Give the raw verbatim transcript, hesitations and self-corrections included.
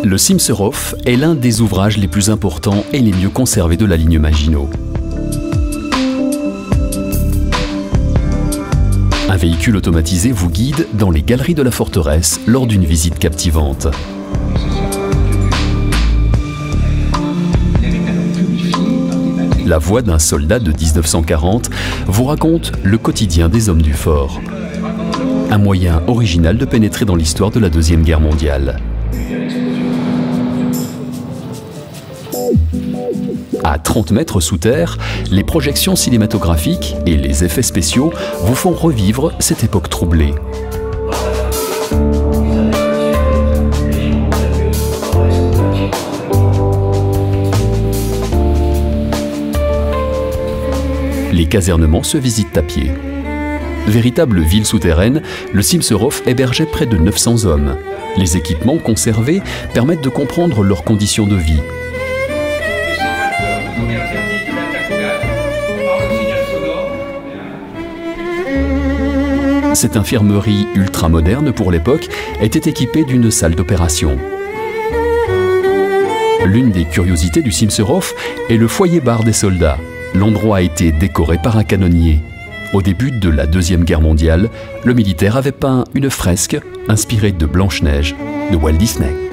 Le Simserhof est l'un des ouvrages les plus importants et les mieux conservés de la ligne Maginot. Un véhicule automatisé vous guide dans les galeries de la forteresse lors d'une visite captivante. La voix d'un soldat de mille neuf cent quarante vous raconte le quotidien des hommes du fort. Un moyen original de pénétrer dans l'histoire de la Deuxième Guerre mondiale. À trente mètres sous terre, les projections cinématographiques et les effets spéciaux vous font revivre cette époque troublée. Les casernements se visitent à pied. Véritable ville souterraine, le Simserhof hébergeait près de neuf cents hommes. Les équipements conservés permettent de comprendre leurs conditions de vie. Cette infirmerie ultra-moderne pour l'époque était équipée d'une salle d'opération. L'une des curiosités du Simserhof est le foyer-bar des soldats. L'endroit a été décoré par un canonnier. Au début de la Deuxième Guerre mondiale, le militaire avait peint une fresque inspirée de Blanche-Neige de Walt Disney.